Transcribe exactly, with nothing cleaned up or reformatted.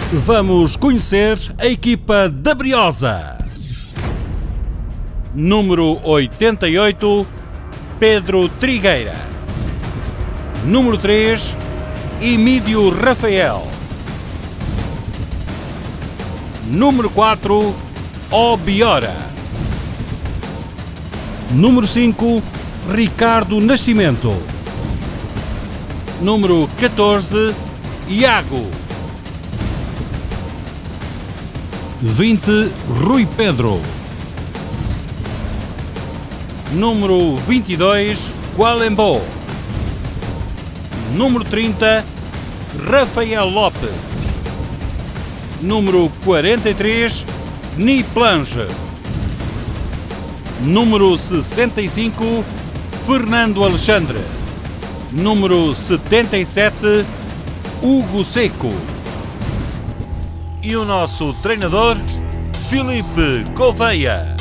Vamos conhecer a equipa da Briosa. Número oitenta e oito, Pedro Trigueira. Número três, Emídio Rafael. Número quatro, Obiora. Número cinco, Ricardo Nascimento. Número catorze, Iago. vinte, Rui Pedro. Número vinte e dois, Qualembó. Número trinta, Rafael Lopes. Número quarenta e três, Niplange. Número sessenta e cinco, Fernando Alexandre. Número setenta e sete, Hugo Seco. E o nosso treinador, Filipe Gouveia.